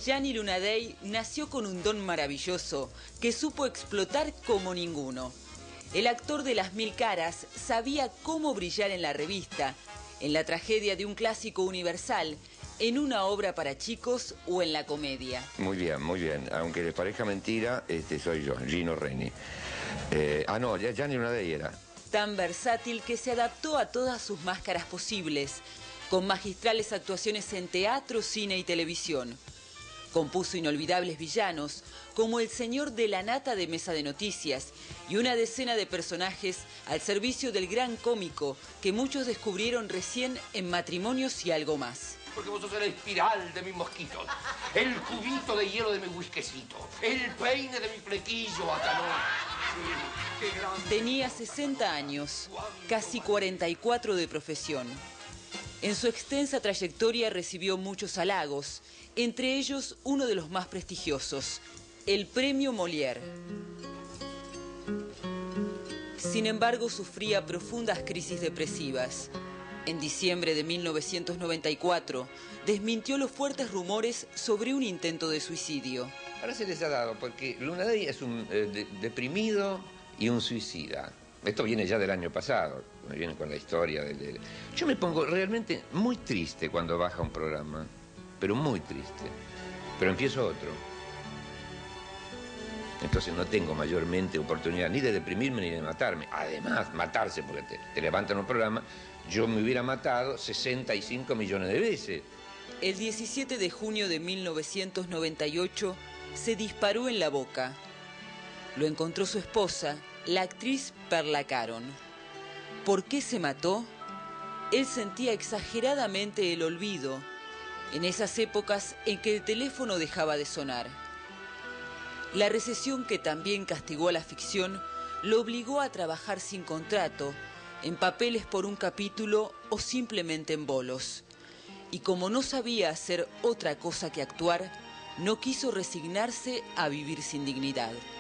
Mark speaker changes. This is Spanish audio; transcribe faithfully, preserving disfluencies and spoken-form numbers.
Speaker 1: Gianni Lunadei nació con un don maravilloso que supo explotar como ninguno. El actor de las mil caras sabía cómo brillar en la revista, en la tragedia de un clásico universal, en una obra para chicos o en la comedia.
Speaker 2: Muy bien, muy bien. Aunque les parezca mentira, este soy yo, Gino Reni. Eh, ah, no, ya Gianni Lunadei era.
Speaker 1: Tan versátil que se adaptó a todas sus máscaras posibles, con magistrales actuaciones en teatro, cine y televisión. Compuso inolvidables villanos, como el señor de la nata de Mesa de Noticias, y una decena de personajes al servicio del gran cómico que muchos descubrieron recién en Matrimonios y algo más.
Speaker 3: Porque vos sos la espiral de mis mosquitos, el cubito de hielo de mi whiskycito, el peine de mi flequillo bacanón.
Speaker 1: Tenía sesenta años, casi cuarenta y cuatro de profesión. En su extensa trayectoria recibió muchos halagos, entre ellos uno de los más prestigiosos, el Premio Molière. Sin embargo, sufría profundas crisis depresivas. En diciembre de mil novecientos noventa y cuatro, desmintió los fuertes rumores sobre un intento de suicidio.
Speaker 2: Ahora se les ha dado, porque Lunadei es un eh, de, deprimido y un suicida. Esto viene ya del año pasado, viene con la historia del... del... Yo me pongo realmente muy triste cuando baja un programa, pero muy triste. Pero empiezo otro. Entonces no tengo mayormente oportunidad ni de deprimirme ni de matarme. Además, matarse, porque te, te levantan un programa, yo me hubiera matado sesenta y cinco millones de veces.
Speaker 1: El diecisiete de junio de mil novecientos noventa y ocho se disparó en la boca. Lo encontró su esposa, la actriz Perla Caron. ¿Por qué se mató? Él sentía exageradamente el olvido, en esas épocas en que el teléfono dejaba de sonar. La recesión que también castigó a la ficción lo obligó a trabajar sin contrato, en papeles por un capítulo o simplemente en bolos. Y como no sabía hacer otra cosa que actuar, no quiso resignarse a vivir sin dignidad.